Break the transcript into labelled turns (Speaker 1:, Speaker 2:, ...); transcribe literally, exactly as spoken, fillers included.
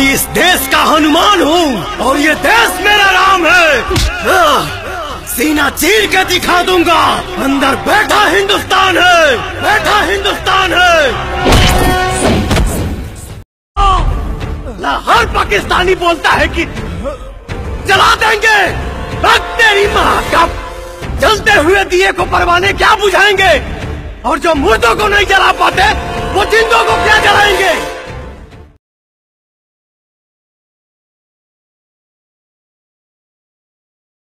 Speaker 1: इस देश का हनुमान हूँ और ये देश मेरा राम है। हाँ, सीना चीर के दिखा दूंगा, अंदर बैठा हिंदुस्तान है, बैठा हिंदुस्तान है। हर पाकिस्तानी बोलता है कि जला देंगे, तेरी माँ का जलते हुए दिए को परवाने क्या बुझाएंगे, और जो मुर्दों को नहीं जला पाते वो जिंदों को क्या जलाएंगे।